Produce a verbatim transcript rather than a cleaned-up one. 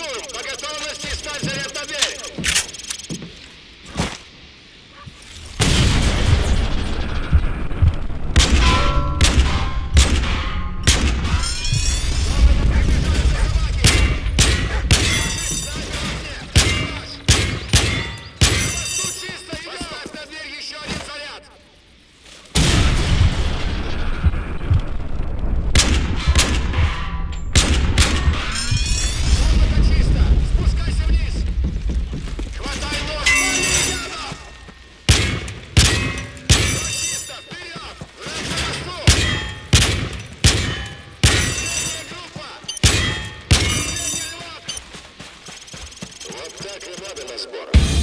штурм! По готовности стать заряд на дверь! Так и надо на сбор.